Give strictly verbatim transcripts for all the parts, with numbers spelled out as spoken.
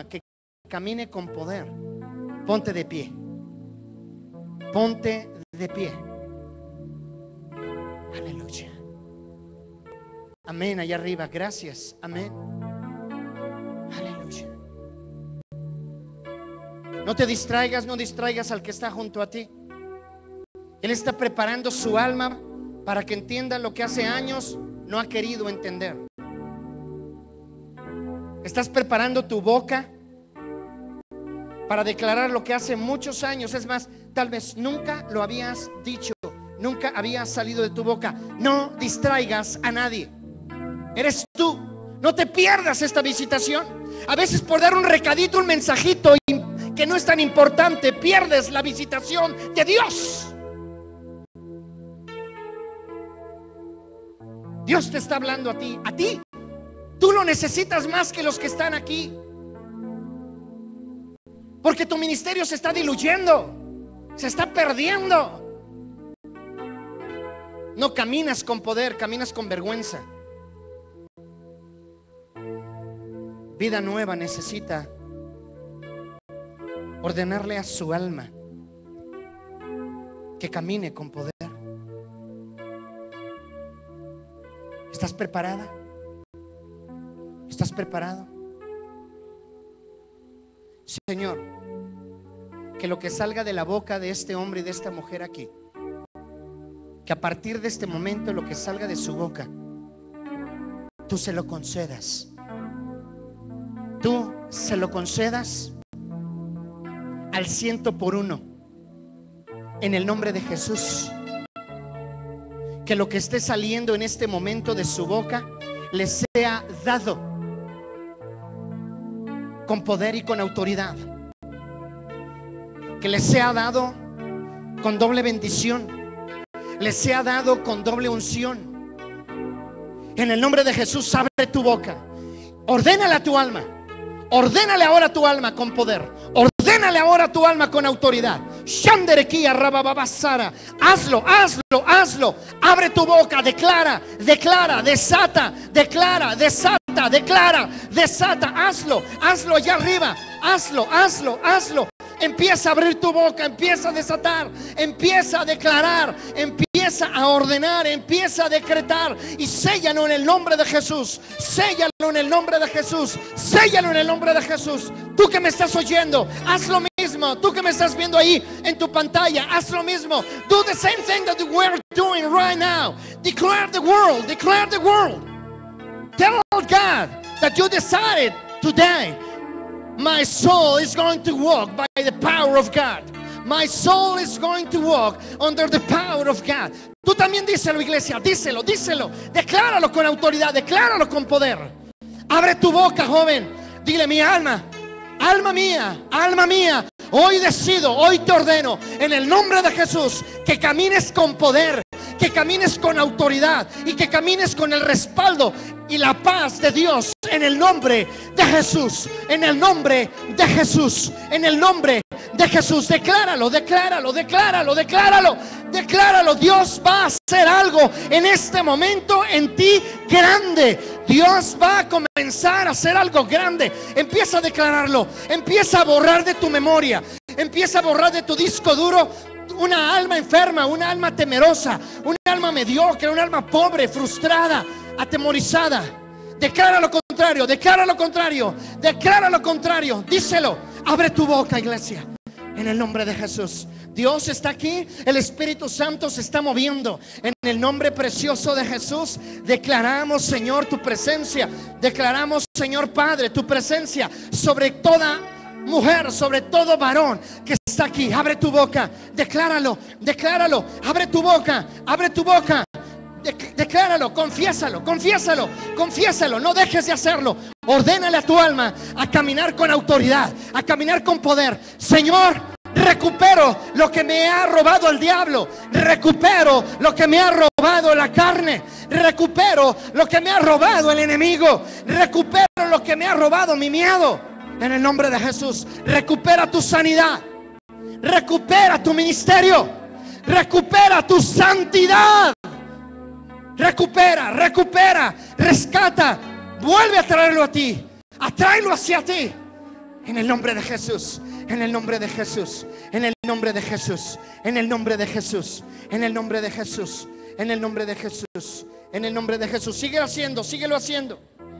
que camine con poder. Ponte de pie. Ponte de pie. Aleluya. Amén, allá arriba. Gracias. Amén. Aleluya. No te distraigas, no distraigas al que está junto a ti. Él está preparando su alma para que entienda lo que hace años no ha querido entender. Estás preparando tu boca para declarar lo que hace muchos años, es más, tal vez nunca lo habías dicho, nunca había salido de tu boca. No distraigas a nadie. Eres tú. No te pierdas esta visitación. A veces por dar un recadito, un mensajito que no es tan importante, pierdes la visitación de Dios. Dios te está hablando a ti, a ti. Tú lo necesitas más que los que están aquí, porque tu ministerio se está diluyendo, se está perdiendo. No caminas con poder, caminas con vergüenza. Vida nueva necesita ordenarle a su alma que camine con poder. ¿Estás preparada? ¿Estás preparado? Señor, que lo que salga de la boca de este hombre y de esta mujer aquí, que a partir de este momento lo que salga de su boca, tú se lo concedas. Tú se lo concedas al ciento por uno, en el nombre de Jesús. Que lo que esté saliendo en este momento de su boca le sea dado con poder y con autoridad. Que le sea dado con doble bendición, le sea dado con doble unción. En el nombre de Jesús, abre tu boca, ordénale a tu alma, ordénale ahora a tu alma con poder, ordénale ahora a tu alma con autoridad. Hazlo, hazlo, hazlo. Abre tu boca, declara, declara, desata, declara, desata, declara, desata. Hazlo, hazlo allá arriba. Hazlo, hazlo, hazlo. Empieza a abrir tu boca, empieza a desatar, empieza a declarar, empieza a ordenar, empieza a decretar y séllalo en el nombre de Jesús. Séllalo en el nombre de Jesús. Séllalo en el nombre de Jesús. Tú que me estás oyendo, haz lo mismo. Tú que me estás viendo ahí en tu pantalla, haz lo mismo. Do the same thing that we're doing right now. Declare the world, declare the world. Tell God that you decided today, my soul is going to walk by the power of God. My soul is going to walk under the power of God. Tú también díselo, iglesia, díselo, díselo. Decláralo con autoridad, decláralo con poder. Abre tu boca, joven. Dile: mi alma, alma mía, alma mía, hoy decido, hoy te ordeno, en el nombre de Jesús, que camines con poder, que camines con autoridad y que camines con el respaldo y la paz de Dios, en el nombre de Jesús, en el nombre de Jesús, en el nombre de Jesús. Decláralo, decláralo, decláralo, decláralo, decláralo. Dios va a hacer algo en este momento en ti grande. Dios va a comenzar a hacer algo grande. Empieza a declararlo, empieza a borrar de tu memoria, empieza a borrar de tu disco duro una alma enferma, una alma temerosa, una alma mediocre, una alma pobre, frustrada, atemorizada. Declara lo contrario, declara lo contrario, declara lo contrario. Díselo. Abre tu boca, iglesia, en el nombre de Jesús. Dios está aquí, el Espíritu Santo se está moviendo. En el nombre precioso de Jesús declaramos, Señor, tu presencia. Declaramos, Señor Padre, tu presencia sobre toda mujer, sobre todo varón que está aquí. Abre tu boca, decláralo, decláralo. Abre tu boca, abre tu boca. De decláralo, confiésalo, confiésalo, confiésalo. No dejes de hacerlo. Ordénale a tu alma a caminar con autoridad, a caminar con poder. Señor, recupero lo que me ha robado el diablo. Recupero lo que me ha robado la carne. Recupero lo que me ha robado el enemigo. Recupero lo que me ha robado mi miedo. En el nombre de Jesús, recupera tu sanidad. Recupera tu ministerio. Recupera tu santidad. Recupera, recupera, rescata. Vuelve a traerlo a ti. Atráelo hacia ti. En el nombre de Jesús, en el nombre de Jesús, en el nombre de Jesús, en el nombre de Jesús, en el nombre de Jesús, en el nombre de Jesús, en el nombre de Jesús. Síguelo haciendo, síguelo haciendo.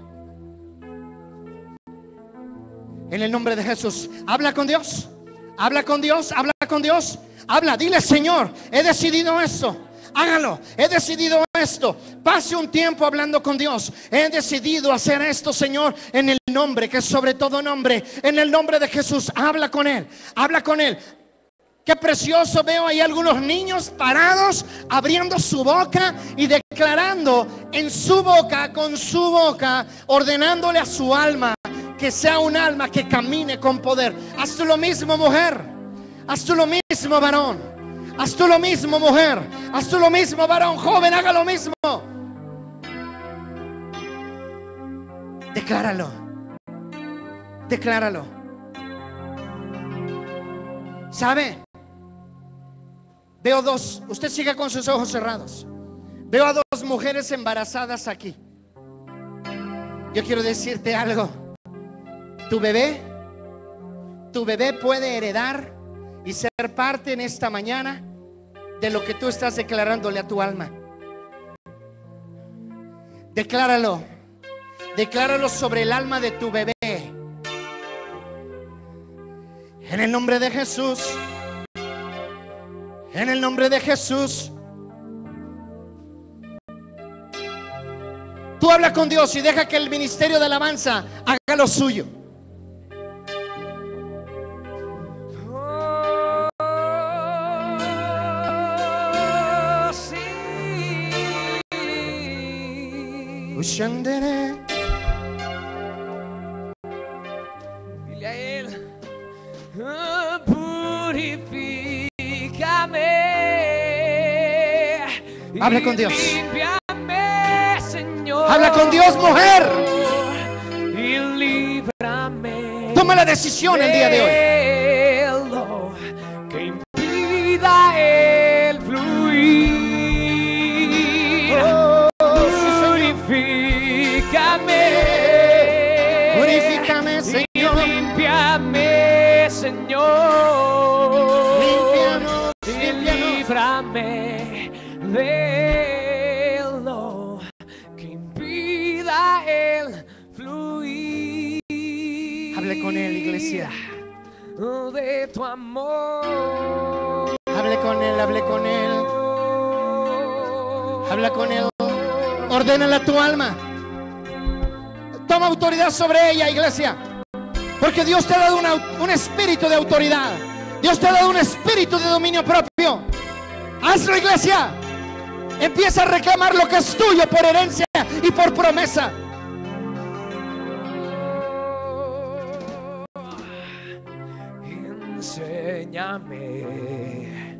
En el nombre de Jesús. Habla con Dios, habla con Dios, habla con Dios. Habla, dile: Señor, he decidido esto. Hágalo, he decidido esto. Pase un tiempo hablando con Dios. He decidido hacer esto, Señor, en el nombre que es sobre todo nombre, en el nombre de Jesús. Habla con Él, habla con Él. Qué precioso, veo ahí algunos niños parados, abriendo su boca y declarando en su boca, con su boca, ordenándole a su alma que sea un alma que camine con poder. Haz tú lo mismo, mujer. Haz tú lo mismo, varón. Haz tú lo mismo, mujer. Haz tú lo mismo, varón. Joven, haga lo mismo. Decláralo. Decláralo. ¿Sabe? Veo dos. Usted siga con sus ojos cerrados. Veo a dos mujeres embarazadas aquí. Yo quiero decirte algo. Tu bebé, tu bebé puede heredar y ser parte en esta mañana de lo que tú estás declarándole a tu alma. Decláralo. Decláralo sobre el alma de tu bebé. En el nombre de Jesús. En el nombre de Jesús. Tú habla con Dios y deja que el ministerio de alabanza haga lo suyo. Ushandere. Dile a Él: oh, purifícame. Hable con Dios. Límpiame, Señor. Habla con Dios, mujer. Y líbrame. Toma la decisión el día de hoy. Que impida el fluir. Purifícame, Señor. Límpiame, Señor. Límpianos, límpianos. Líbrame de lo que impida el fluir. Hable con Él, iglesia. De tu amor. Hable con Él, hable con Él. Habla con Él. Ordénala a tu alma. Toma autoridad sobre ella, iglesia. Porque Dios te ha dado una, un espíritu de autoridad. Dios te ha dado un espíritu de dominio propio. Hazlo, iglesia. Empieza a reclamar lo que es tuyo por herencia y por promesa. Enséñame